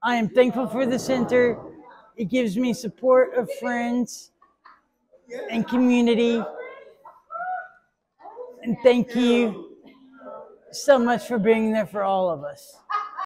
I am thankful for the center. It gives me support of friends and community. And thank you so much for being there for all of us.